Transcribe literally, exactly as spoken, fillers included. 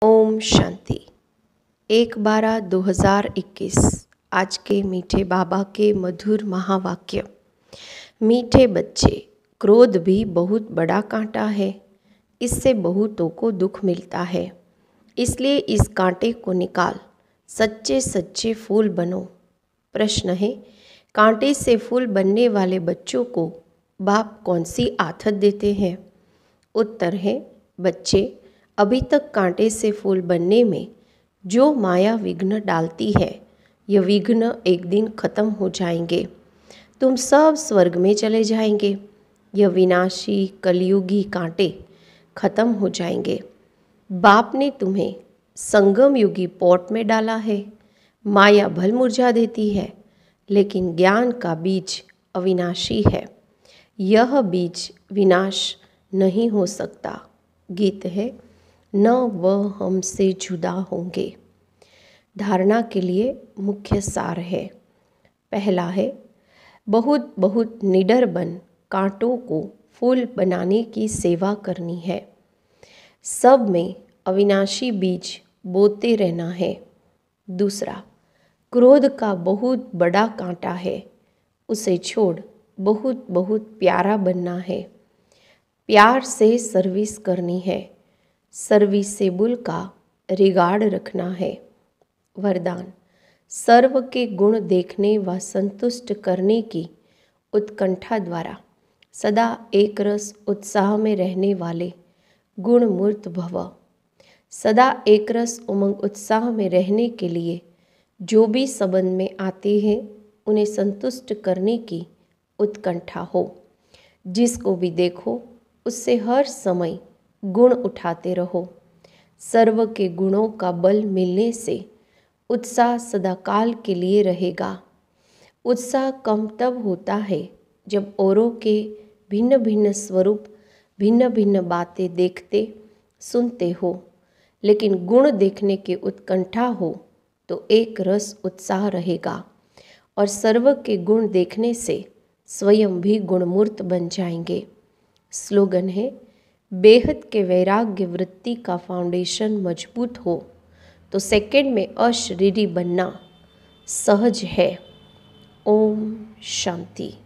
ओम शांति। एक बारह दो हज़ार इक्कीस आज के मीठे बाबा के मधुर महावाक्य। मीठे बच्चे, क्रोध भी बहुत बड़ा कांटा है, इससे बहुतों को दुख मिलता है, इसलिए इस कांटे को निकाल सच्चे सच्चे फूल बनो। प्रश्न है, कांटे से फूल बनने वाले बच्चों को बाप कौन सी आदत देते हैं? उत्तर है, बच्चे अभी तक कांटे से फूल बनने में जो माया विघ्न डालती है, यह विघ्न एक दिन खत्म हो जाएंगे। तुम सब स्वर्ग में चले जाएंगे। यह विनाशी कलयुगी कांटे खत्म हो जाएंगे। बाप ने तुम्हें संगम युगी पॉट में डाला है। माया भल मुरझा देती है, लेकिन ज्ञान का बीज अविनाशी है। यह बीज विनाश नहीं हो सकता। गीत है, न वह हमसे जुदा होंगे। धारणा के लिए मुख्य सार है। पहला है, बहुत बहुत निडर बन कांटों को फूल बनाने की सेवा करनी है। सब में अविनाशी बीज बोते रहना है। दूसरा, क्रोध का बहुत बड़ा कांटा है, उसे छोड़ बहुत बहुत प्यारा बनना है। प्यार से सर्विस करनी है। सर्विसेबल का रिगार्ड रखना है। वरदान, सर्व के गुण देखने व संतुष्ट करने की उत्कंठा द्वारा सदा एक रस उत्साह में रहने वाले गुणमूर्त भव। सदा एक रस उमंग उत्साह में रहने के लिए जो भी संबंध में आते हैं, उन्हें संतुष्ट करने की उत्कंठा हो। जिसको भी देखो उससे हर समय गुण उठाते रहो। सर्व के गुणों का बल मिलने से उत्साह सदाकाल के लिए रहेगा। उत्साह कम तब होता है जब औरों के भिन्न भिन्न स्वरूप, भिन्न भिन्न बातें देखते सुनते हो, लेकिन गुण देखने की उत्कंठा हो तो एक रस उत्साह रहेगा और सर्व के गुण देखने से स्वयं भी गुणमूर्त बन जाएंगे। स्लोगन है, बेहद के वैराग्य वृत्ति का फाउंडेशन मजबूत हो तो सेकंड में अशरीरी बनना सहज है। ओम शांति।